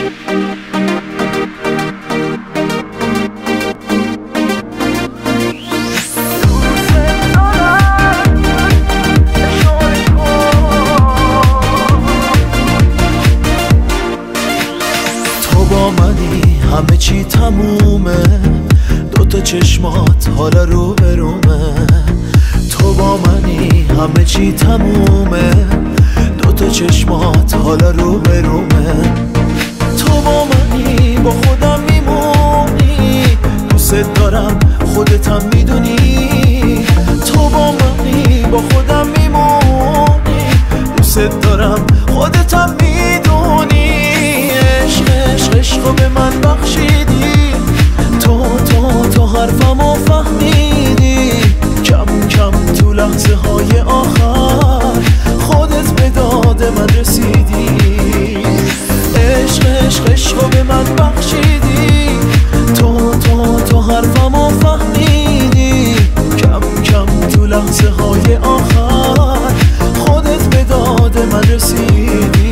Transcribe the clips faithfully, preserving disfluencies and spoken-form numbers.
همه چی تمومه، دوتا چشمات حالا رو برومه. تو با منی همه چی تمومه، دوتا چشمات حالا رو برومه. تو با منی با خودم میمونی، دوست دارم خودتم میدونی. تو با منی با خودم میمونی، دوست دارم خودتم میدونی. عشق عشق عشقو به من بخشیدی، تو تو تو حرفمو فهمیدی. کم کم تو لحظه های آخر خودت به داد من رسیدی. عشق عشق عشقو به من بخشیدی، تو تو تو حرفمو فهمیدی. کم کم تو لحظه های آخر خودت به داد من رسیدی.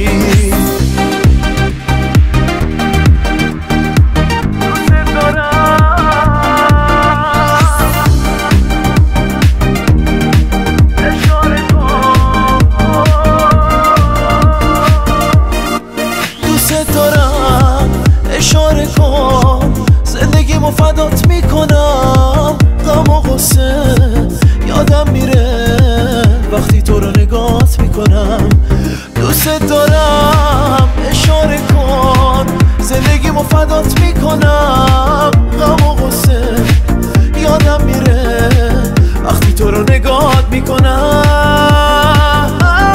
اشاره کن زندگیمو فدات میکنم. غم و غصه یادم میره وقتی تو رو نگات میکنم. دوست دارم اشاره کن زندگیمو فدات میکنم. غم و غصه یادم میره وقتی تو رو نگات میکنم.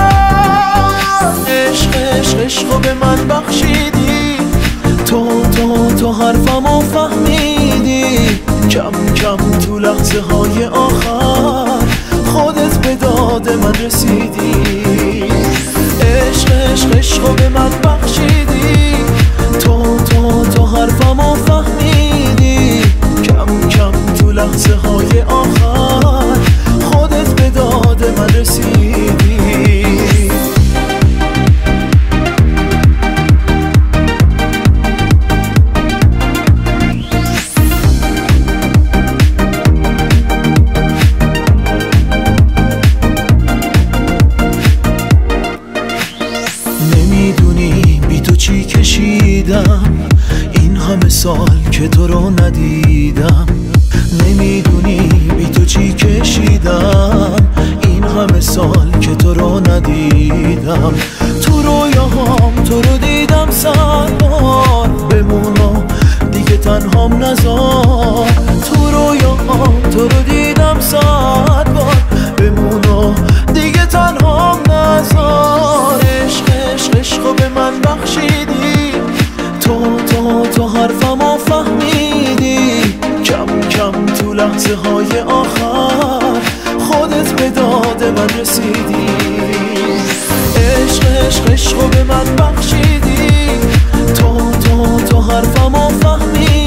عشق عشق عشقو به من بخشیدی، تو تو تو حرفمو فهمیدی. کم کم تو لحظه های آخر خودت به داد من رسیدی. عشق عشق عشقو به من بخشیدی، تو تو تو حرفمو فهمیدی. کم کم تو لحظه های آخر خودت به داد من رسیدی. چی کشیدم این همه سال که تو رو ندیدم. نمیدونی بی تو چی کشیدم این همه سال که تو رو ندیدم. تو رویاهام تو رو دیدم صد بار، بمونم دیگه تنهام نذار. تو رویاهام تو رو دیدم صد بار، بمونم دیگه تنهام نذار. عشق عشق عشقو به من بخشیدی، تو تو تو حرفمو فهمیدی. کم کم تو لحظه های آخر خودت به داد من رسیدی. عشق عشق عشقو به من بخشیدی، تو تو تو حرفمو فهمیدی.